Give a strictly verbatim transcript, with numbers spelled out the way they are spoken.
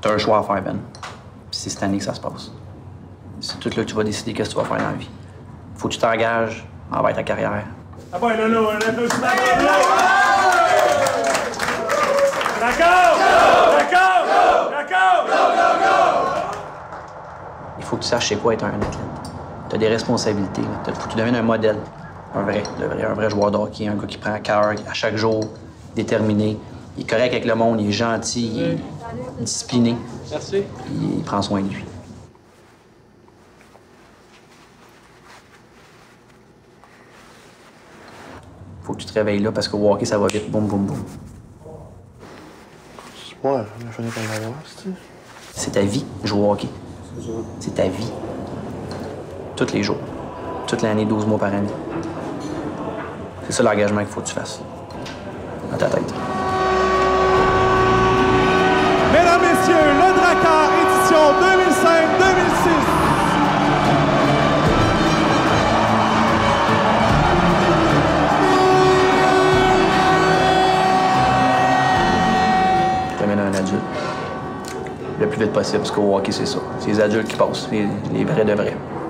Tu as un choix à faire, Ben. Puis c'est cette année que ça se passe. C'est tout là que tu vas décider qu'est-ce que tu vas faire dans la vie. Faut que tu t'engages envers ta carrière. Ah ben non, non, un applaudissement. D'accord! D'accord! D'accord! Il faut que tu saches c'est quoi être un athlète. Tu as des responsabilités. Il faut que tu deviennes un modèle. Un vrai, le vrai, un vrai joueur de hockey, un gars qui prend à cœur à chaque jour, déterminé. Il est correct avec le monde, il est gentil, il est discipliné. Merci. Il prend soin de lui. Faut que tu te réveilles là parce que au hockey, ça va vite. Boum, boum, boum. Ouais, il fallait qu'on l'avoir, c'est C'est ta vie, jouer au hockey. C'est ta vie. Tous les jours. Toute l'année, douze mois par année. C'est ça l'engagement qu'il faut que tu fasses. Dans ta tête. Mesdames, Messieurs, le Drakkar, édition deux mille cinq deux mille six. T'amènes un adulte. Le plus vite possible, parce qu'au hockey, c'est ça. C'est les adultes qui passent, les, les vrais de vrais.